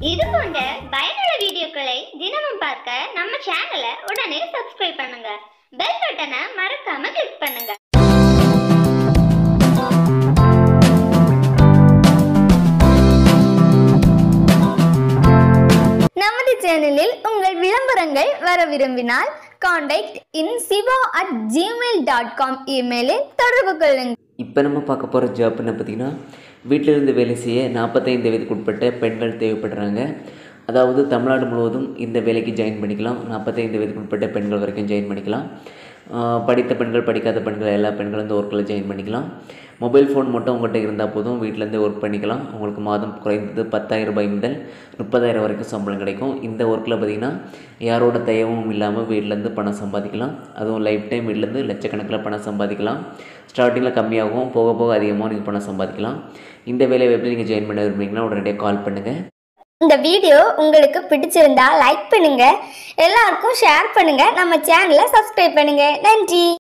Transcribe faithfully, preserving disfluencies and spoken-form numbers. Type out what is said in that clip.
இது போன்ற பயனுள்ள வீடியோக்களை தினமும் பார்க்க நம்ம சேனலை உடனே சப்ஸ்கிரைப் பண்ணுங்க. பெல் பட்டனை மறக்காம கிளிக் பண்ணுங்க. நமது சேனலில் உங்கள் விளம்பரங்கள் வர விரும்பினால் contact in Siva at Gmail dot com இமெயிலில் தொடர்பு கொள்ளுங்கள். இப்போ நம்ம பார்க்க போகிற ஜாப்னு பார்த்திங்கன்னா, வீட்டிலிருந்து வேலை செய்ய நாற்பத்தைந்து வயதுக்கு உட்பட்ட பெண்கள் தேவைப்படுறாங்க. அதாவது தமிழ்நாடு முழுவதும் இந்த வேலைக்கு ஜாயின் பண்ணிக்கலாம். நாற்பத்தைந்து வயதுக்கு உட்பட்ட பெண்கள் வரைக்கும் ஜாயின் பண்ணிக்கலாம். படித்த பெண்கள், படிக்காத பெண்கள், எல்லா பெண்களும் இந்த ஒர்க்கில் ஜாயின் பண்ணிக்கலாம். மொபைல் ஃபோன் மட்டும் உங்கள்கிட்ட இருந்தால் போதும், வீட்டிலேருந்தே ஒர்க் பண்ணிக்கலாம். உங்களுக்கு மாதம் குறைந்தது பத்தாயிரம் ரூபாய் முதல் முப்பதாயிரம் வரைக்கும் சம்பளம் கிடைக்கும். இந்த ஒர்க்கில் பார்த்திங்கன்னா யாரோட தயவும் இல்லாமல் வீட்டிலேருந்து பணம் சம்பாதிக்கலாம். அதுவும் லைஃப் டைம் வீட்டிலேருந்து லட்சக்கணக்கில் பணம் சம்பாதிக்கலாம். ஸ்டார்டிங்கில் கம்மியாகவும் போக போக அதிகமாக நீங்கள் பணம் சம்பாதிக்கலாம். இந்த வேலையை எப்படி நீங்கள் ஜாயின் பண்ண விரும்புறீங்கன்னா உடனடியாக கால் பண்ணுங்கள். இந்த வீடியோ உங்களுக்கு பிடிச்சிருந்தா லைக் பண்ணுங்க, எல்லாருக்கும் ஷேர் பண்ணுங்க, நம்ம சேனலை சப்ஸ்கிரைப் பண்ணுங்க. நன்றி.